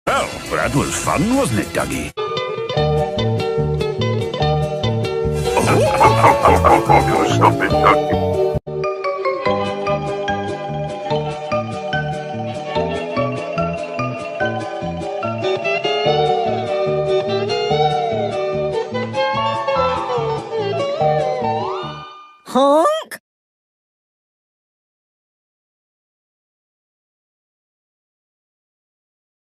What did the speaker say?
Well, that was fun, wasn't it, Dougie? Stop it, Dougie. Huh?